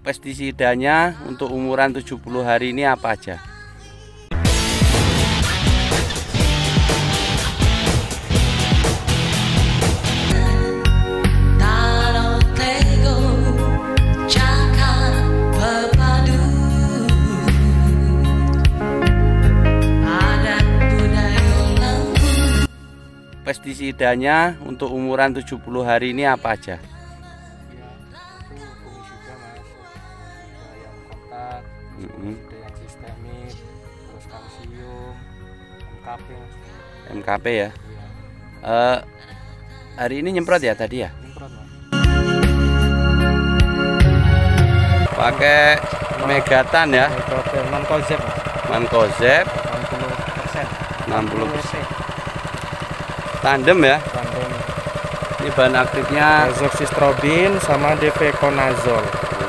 Pestisidanya untuk umuran 70 hari ini apa aja? Pestisidanya untuk umuran 70 hari ini apa aja? Ya, itu fungisida mas, ada yang kontak, ada yang sistemik, terus kalsium, MKP mas. MKP ya? Iya, Hari ini nyemprot ya tadi ya? nyemprot mas. Pakai Megatan ya? Megatan Mancozeb mas. Mancozeb 60%. 60%. Tandem ya? Tandem. Ini bahan aktifnya Azoxystrobin sama Defeconazole.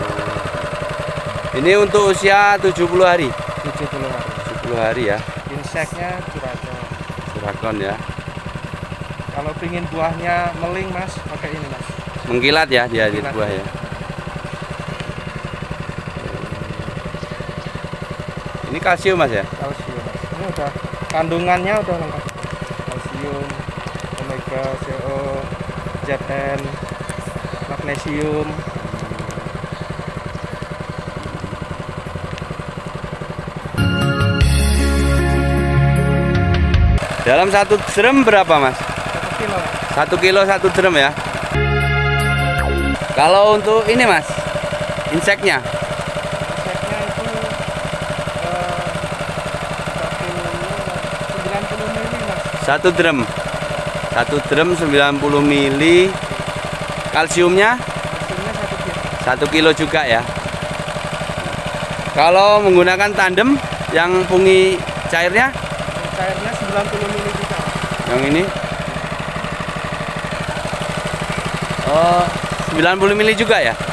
Ini untuk usia 70 hari? 70 hari. 70 hari ya? Inseknya Curacao. Sirakon ya? Kalau pingin buahnya meling mas, pakai ini mas. Mengkilat ya dia di Mengkilat. buah ya? Ini kalsium mas ya? Kalsium mas. Ini udah kandungannya udah lengkap. Kalsium, omega, CO, Zn, magnesium. Dalam satu drum berapa mas? 1 kilo. 1 kilo 1 drum ya? Kalau untuk ini mas, inseknya? Inseknya itu 90 mili mas. 1 drum 90 mili. Kalsiumnya Hasilnya 1 1 kilo. kilo juga ya? Kalau menggunakan tandem yang fungi cairnya Cairnya 90 mili juga. yang ini 90 mili juga ya?